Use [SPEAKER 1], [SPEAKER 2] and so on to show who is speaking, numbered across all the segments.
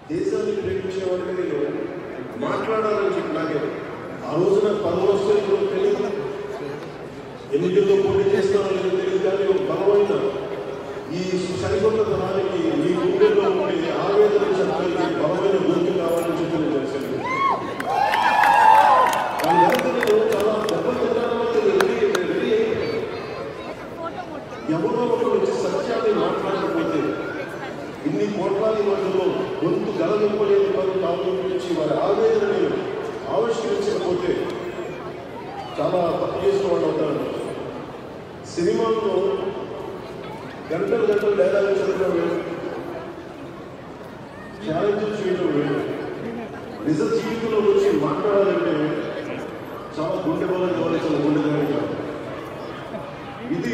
[SPEAKER 1] దేశాన్ని ప్రేమించే వాడికి నేను మాట్లాడాలని చెప్పి నాకే ఆ రోజున పదవులు వస్తే తెలియదు, ఎన్నికల్లో పోటీ చేస్తానో లేదో తెలియదు. కానీ ఒక బలమైన ఈ సరికొత్తనానికి ఈ గుండెల్లో ఉండే ఆవేదన చెప్పడానికి బలమైన గుర్తు కావాలని చెప్పి నేను తెలిసింది. దాని వెనక నేను చాలా దెబ్బలు రెడీ అయిపోయాను. ఎవరో ఒకరు వచ్చి సత్యాన్ని మాట్లాడకపోతే ఇన్ని కోట్లాది మధ్యలో గొంతు గలనింపలేని వారు తాము గురించి వారి ఆవేదనని ఆవిష్కరించకపోతే చాలా తప్పు చేసిన వాళ్ళు అవుతారు. సినిమాల్లో గంటలు గంటలు డైలాగ్ చదవడం వేరు, ఛాలెంజ్ చేయడం వేరు, నిజ జీవితంలో వచ్చి మాట్లాడాలంటే చాలా గుండె బలం కావాలి, చాలా గుండె ధైర్యం కావాలి. ఇది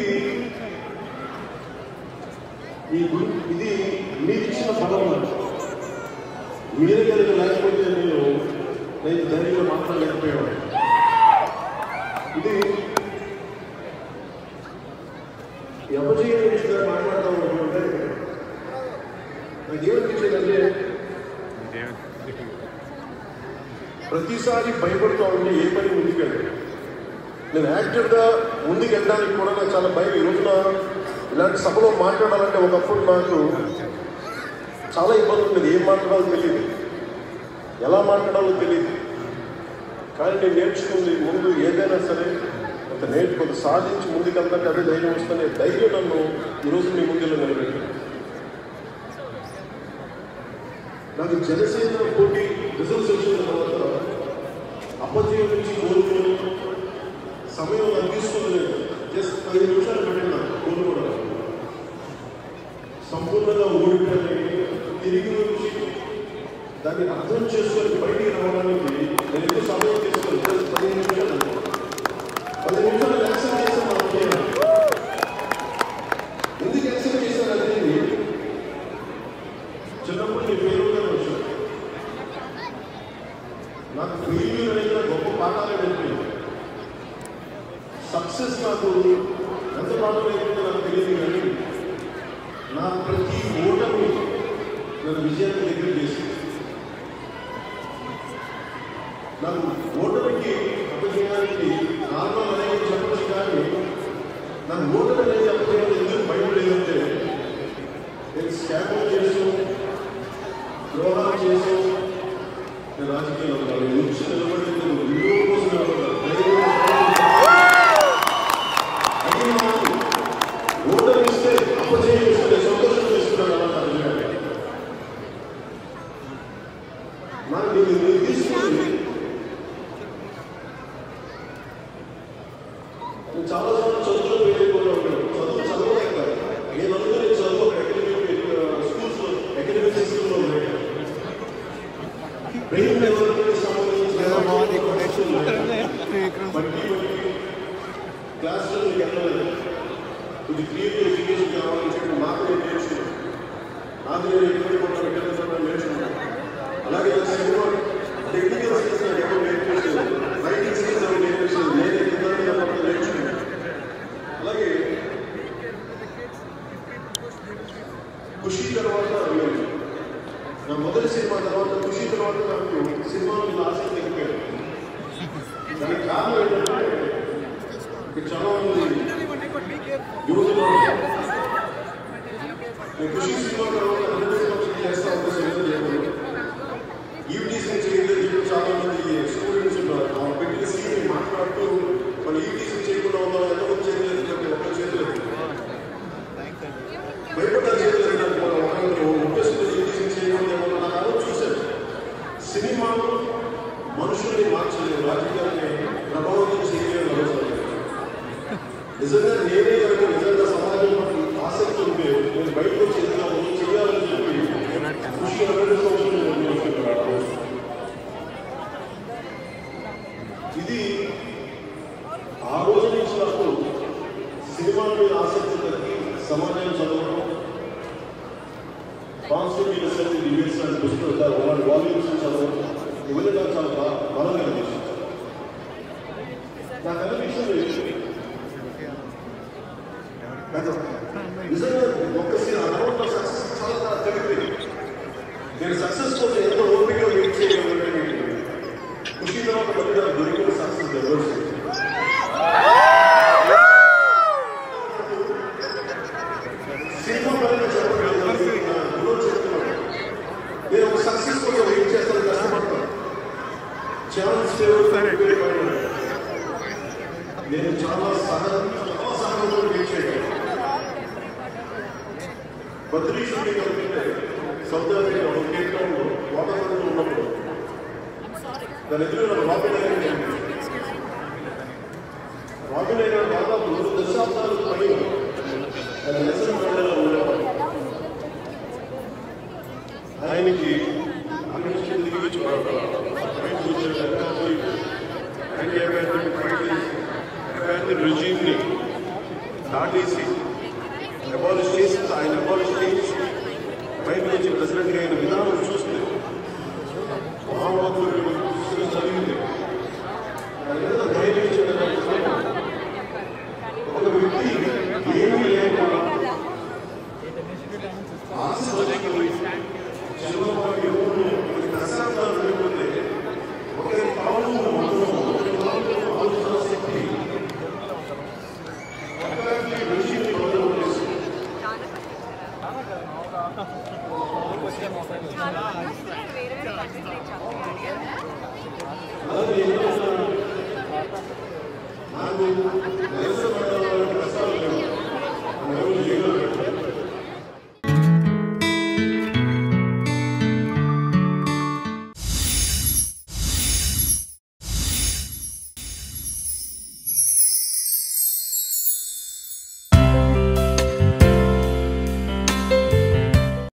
[SPEAKER 1] మీరు ఇచ్చిన బలం. మీరే కనుక లేకపోతే నేను ధైర్యంగా మాట్లాడలేకపోయాను. ఇది అపజయం గురించి మాట్లాడతాం అనుకుంటే నాకు ఏమనిపించేదంటే, ప్రతిసారి భయపడుతూ ఉంటే ఏ పని ముందుకెళ్ళాను. నేను యాక్టివ్గా ముందుకెళ్ళడానికి కూడా నాకు చాలా భయం. ఈ రోజున ఇలాంటి సభలో మాట్లాడాలంటే ఒకప్పుడు నాకు చాలా ఇబ్బంది ఉండేది. ఏం మాట్లాడాలో తెలియదు, ఎలా మాట్లాడాలో తెలియదు. కానీ నేను నేర్చుకుంది ముందు ఏదైనా సరే కొంత సాధించి ముందుకెళ్తాంటే అదే ధైర్యం వస్తేనే ధైర్యం నన్ను ఈరోజు మీ ముందులో నిలబెట్టాను. నాకు జనసేన పోటీ రిజల్ట్స్ వచ్చిన తర్వాత అపజయం నుంచి కోరుకోని సమయం నాకు తీసుకోలేదు. జస్ట్ 10 నిమిషాలు పెట్టినా కోరుకోవడం. సంపూర్ణంగా ఓడిపోయి తిరిగి వచ్చి దాన్ని అర్థం చేసుకొని బయటికి రావడానికి నేను ఎక్కువ సమయం తీసుకోలేదు. జస్ట్ 10 నిమిషాలు యాక్సెప్ట్ చేశాను. ఎందుకు యాక్సెప్ట్ చేశానంటే చిన్నప్పుడు నేను ఫెయిల్యూర్గా వచ్చాను. నాకు ఫెయిల్యూర్ అనేది గొప్ప పాఠాలు నేర్పింది. సక్సెస్ నాకు ఎంత పాఠం అయిపోయిందో నాకు తెలియదు. కానీ నా ప్రతి ఓటమి నన్ను విజయాన్ని దగ్గర చేసింది. నాకు ఓటమికి అపజయానికి కారణం అనేది చెప్పచ్చు. కానీ నాకు ఓటమి అనేది అపజయం ఎందుకు భయం లేదంటే, నేను స్కామ్ చేసాను, ద్రోహాలు చేసాను. నేను రాజకీయాలు ఉంటాను, వచ్చి నిలబడి విలువ కోసం నిలబడ్డాను. ఓటమి ఇస్తే అపజయం ఇస్తే సంతోషం చేస్తున్నాను. అలా నాకు నేను తీసుకుంది. నేను చాలాసార్లు చదువులో వెళ్ళిపోతూ ఉంటాను. చదవలేక నేను అనుకునే చదువు స్కూల్స్లో అకాడమిక్ సిస్టంలో ఉన్నాయి. బ్రెయిన్ డెవలప్మెంట్ సంబంధించిన క్లాస్లో మీకు వెళ్ళలేదు. ఇది క్రియేటివ్ ఎడ్యుకేషన్ కావాలని చెప్పి మాకు నేను నేర్చుకున్నాను. నాకు నేను ఎటువంటి కొట్టాను నేర్చుకున్నాను. అలాగే సినిమా టెక్నికల్ స్కిల్స్ నాకు ఎప్పుడు నేర్పించలేదు. రైటింగ్ స్కిల్స్ అవి నేర్పించలేదు. నేను ఎదుగుతాను నేర్చుకున్నాను. అలాగే ఖుషి తర్వాత నా మొదటి సినిమా తర్వాత ఖుషి తర్వాత నాకు సినిమాలో ఆసక్తి తగ్గిపోయాను. దానికి కారణం ఏంటంటే చాలా మంది యువతలో నేను ఖుషి సినిమా తర్వాత 100% చేస్తా ఉంటే ఈవిటీసీ చేయలేదు. చాలా మంది స్టూడెంట్స్ ఉన్నారు. ఆ పెట్టిన సీన్ మాట్లాడుతూ మన ఈవిటీసీ చేయకుండా ఉన్నాం, ఎంతమంది చేయలేదు, ఒక్క చేయలేదు, భయపడ్డా చేయలేదు. ఈవిటీసీ చేయకుండా నాకు అలా చూశాను. సినిమాలు మనుషుల్ని మార్చలేదు, రాజకీయాన్ని ప్రభావితం చేయలేదు. నిజంగా నేనే కనుక నిజంగా సమాజం ఆసక్తి ఉంటే నేను బయటకు వచ్చి చేయాలని చెప్పి ఖుషి 100 ఇది ఆ రోజు నుంచి నాకు సినిమాల మీద ఆసక్తి తగ్గి సమాజం చదవడం, కాన్స్టిట్యూట్ రీసెర్చ్ డిబేట్స్ లాంటి పుస్తకాలు అలాంటి వాల్యూమ్స్ చదవడం ఇవన్నీ నాకు చాలా బలంగా అనిపించింది. నాకు అనిపించింది నిజంగా ఒక్కసారి అలవాట్ల సక్సెస్ చాలా తగ్గిపోయింది. నేను సక్సెస్ కోసం ఎంత ఓపిక వెయిట్ చేయగలంటే ఖుషి తర్వాత మళ్ళీ నాకు దొరికిన సక్సెస్ డెవలప్ సినిమా పరంగా చెప్పగలుగుతాను. చెప్తున్నాను, నేను ఒక సక్సెస్ కోసం వెయిట్ చేస్తాను, కష్టపడతాను. ఛాన్స్ నేను చాలా సహనంతో వెయిట్ చేయగలను. బద్రీ షూటింగ్ అనుకుంటే సౌత్ ఆఫ్రికా కేప్ టౌన్లో వాతావరణంలో ఉన్నప్పుడు దాని ఎదురు రాబిన్ అయిన దాదాపు 2 దశాబ్దాలు పైన నెల్సన్ మండేలా ఉండేవాడు. ఆయనకి అక్కడి నుంచి తిరిగి వచ్చి రిజీమ్ని దాటేసి అబాలిష్ చేసి ఆయన అబాలిష్ చేసి బయట నుంచి ప్రెసిడెంట్గా అయిన విధానం